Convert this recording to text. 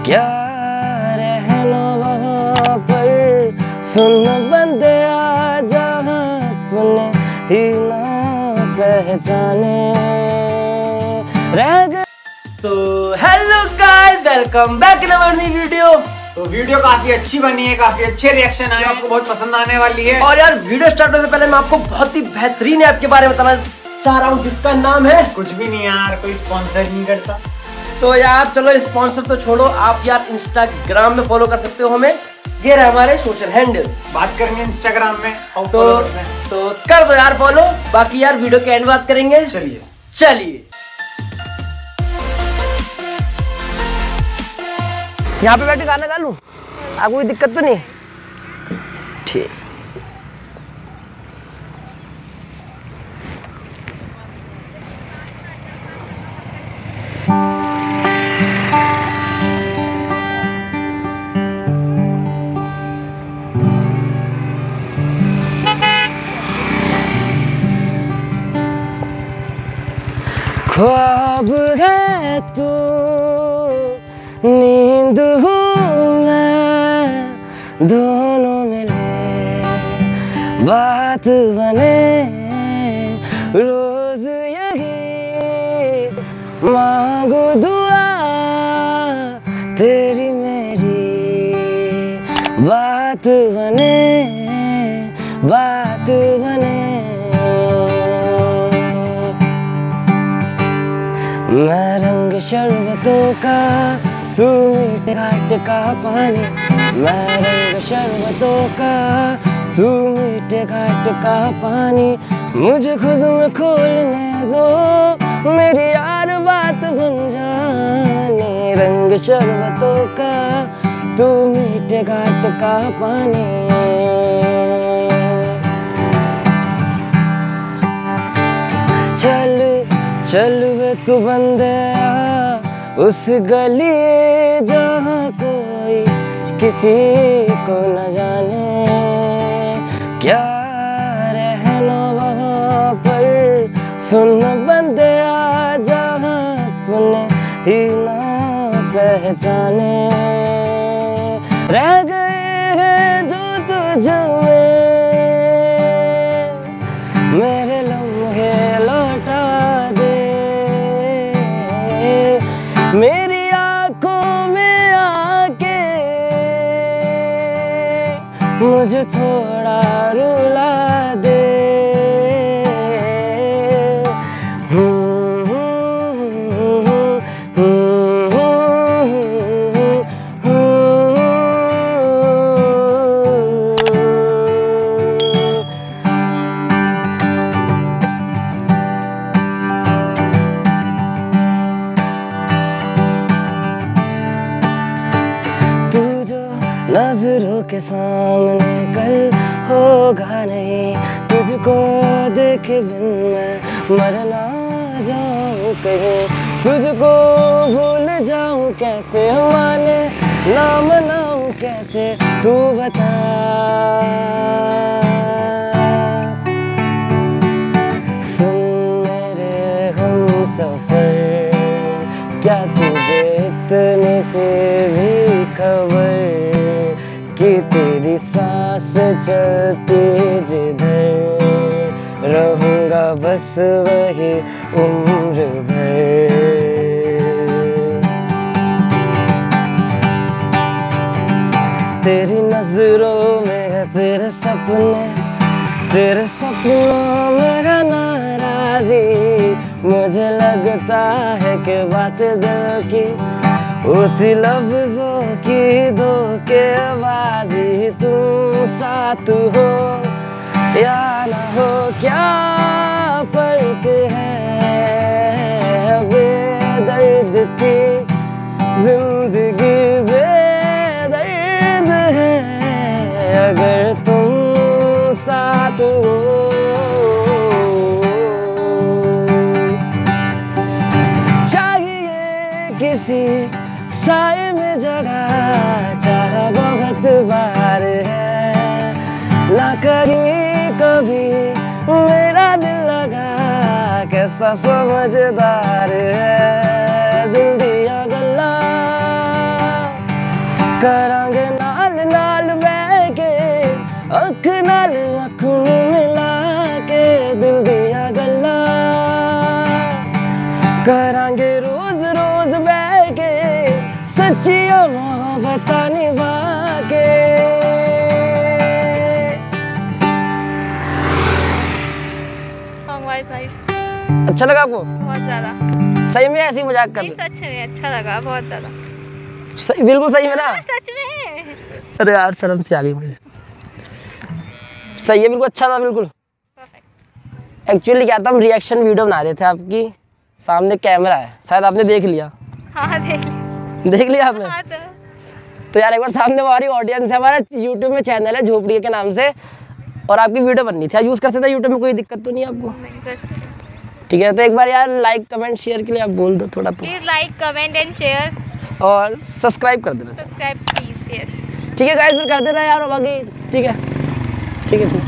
क्या रहना वहाँ पर, सुन बंदे आ जहाँ अपने ही ना पहचाने रह गए। तो hello guys, welcome back in our new video. तो वीडियो काफी अच्छी बनी है, काफी अच्छे रिएक्शन आए, आपको बहुत पसंद आने वाली है। और यार वीडियो स्टार्ट होने से पहले मैं आपको बहुत ही बेहतरीन ऐप के बारे में बताना चाह रहा हूँ, जिसका नाम है कुछ भी नहीं यार, कोई स्पॉन्सर नहीं करता। तो यार चलो स्पॉन्सर तो छोड़ो, आप यार इंस्टाग्राम में फॉलो कर सकते हो हमें। ये रहे हमारे सोशल हैंडल्स। बात करेंगे इंस्टाग्राम में तो कर दो यार फॉलो, बाकी यार वीडियो के एंड बात करेंगे। चलिए यहाँ पे बैठ के गाना गा लूं, आपको कोई दिक्कत तो नहीं? ठीक। ख्वाब है तू, नींद हूँ मैं, दोनों मिले बात बने रोज यही मांगू दुआ तेरी मेरी बात बने बात बने। मैं रंग शरबतों का, तू मीठे घाट का पानी। मैं रंग शरबतों का, तू मीठे घाट का पानी। मुझे खुद में खोलने दो, मेरी यार बात बन जाने। रंग शरबतों का, तू मीठे घाट का पानी। चल चल वे तू बंदे आ, उस गली जहाँ कोई किसी को न जाने। क्या रहना वहाँ पर, सुन बंदे आ जहाँ अपने ही ना पहचाने रह गए हैं जो तुझ में मेरे लम्हे लौटा दे। मेरी आंखों में आके मुझे थोड़ा रुला दे। नजरों के सामने कल होगा नहीं, तुझको देखे बिन मैं मर ना जाऊं कहीं। तुझको भूल जाऊं कैसे, माने ना मनाऊं कैसे, तू बता। सुन मेरे हम सफर, क्या तुझे इतनी सी भी खबर कि तेरी सांस चलती जिधर, रहूंगा बस वही उम्र भर। तेरी नजरों में है तेरे सपने, तेरे सपनों में है नाराजी। मुझे लगता है कि बातें दिल की होती लफ्जों की धोखेबाजी। तुम साथ हो या ना हो क्या फर्क है, बेदर्द की जिंदगी बेदर्द है अगर तुम साथ हो। चाहिए किसी साए में जगह, चाह बहुत बार है ना कहीं कभी मेरा दिल लगा। कैसा समझदार है, दिल दिया गल्ला करांगे नाल नाल बह के अख नाल अख नूं मिला के दिल दियां गल्लां करांगे रोज रोज बह के सच्चियां मोहब्बतां निभा के। अच्छा लगा आपको? बहुत ज्यादा। सही में ऐसी मजाक कर? सच में अच्छा लगा, बहुत ज्यादा। सही, बिल्कुल सही में ना? सच में। अरे यार शर्म से आ गई मुझे। सही है, बिल्कुल अच्छा था, बिल्कुल। एक्चुअली क्या था, हम रिएक्शन वीडियो बना रहे थे आपकी, सामने कैमरा है, शायद आपने देख लिया। हाँ देख लिया आपने? हाँ, तो यार एक बार सामने हमारी ऑडियंस है, हमारा यूट्यूब में चैनल है झोपड़ी के नाम से, और आपकी वीडियो बननी थी, यूज़ कर सकते यूट्यूब में, कोई दिक्कत तो नहीं आपको? ठीक है, तो एक बार यार लाइक कमेंट शेयर के लिए आप बोल दो थोड़ा। तो लाइक कमेंट एंड शेयर और सब्सक्राइब कर देना। Subscribe please. यस ठीक है गाइस, फिर कर देना यार, अब आगे। ठीक है ठीक है ठीक है।